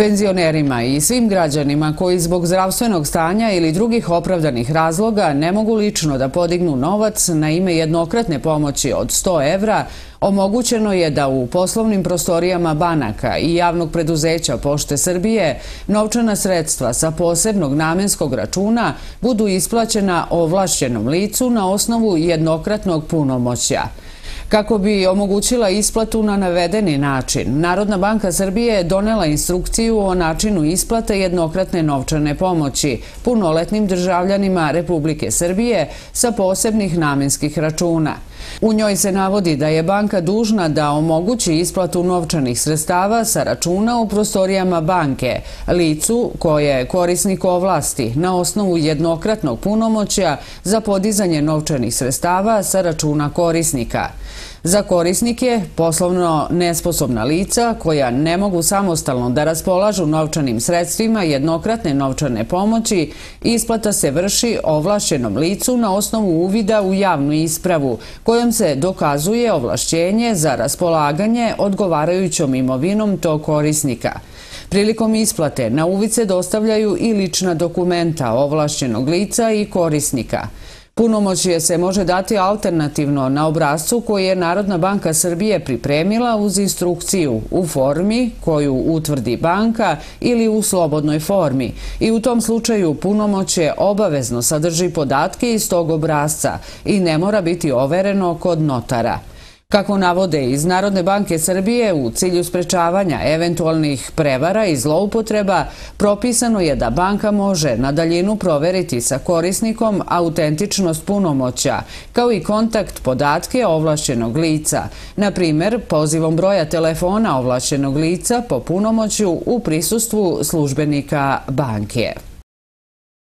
Penzionerima i svim građanima koji zbog zdravstvenog stanja ili drugih opravdanih razloga ne mogu lično da podignu novac na ime jednokratne pomoći od 100 evra, omogućeno je da u poslovnim prostorijama banaka i javnog preduzeća Pošte Srbije novčana sredstva sa posebnog namenskog računa budu isplaćena ovlašćenom licu na osnovu jednokratnog punomoćja. Kako bi omogućila isplatu na navedeni način, Narodna banka Srbije je donela instrukciju o načinu isplate jednokratne novčane pomoći punoletnim državljanima Republike Srbije sa posebnih namenskih računa. U njoj se navodi da je banka dužna da omogući isplatu novčanih sredstava sa računa u prostorijama banke licu koje je korisnik ovlasti na osnovu jednokratnog punomoćja za podizanje novčanih sredstava sa računa korisnika. Za korisnike, poslovno nesposobna lica koja ne mogu samostalno da raspolažu novčanim sredstvima jednokratne novčane pomoći, isplata se vrši ovlašćenom licu na osnovu uvida u javnu ispravu, kojom se dokazuje ovlašćenje za raspolaganje odgovarajućom imovinom tog korisnika. Prilikom isplate na uvid se dostavljaju i lična dokumenta ovlašćenog lica i korisnika. Punomoćje se može dati alternativno na obrascu koji je Narodna banka Srbije pripremila uz instrukciju u formi koju utvrdi banka ili u slobodnoj formi i u tom slučaju punomoćje obavezno sadrži podatke iz tog obrasca i ne mora biti overeno kod notara. Kako navode iz Narodne banke Srbije, u cilju sprečavanja eventualnih prevara i zloupotreba, propisano je da banka može na daljinu proveriti sa korisnikom autentičnost punomoćja, kao i kontakt podatke ovlašćenog lica, na primjer pozivom broja telefona ovlašćenog lica po punomoćju u prisustvu službenika banke.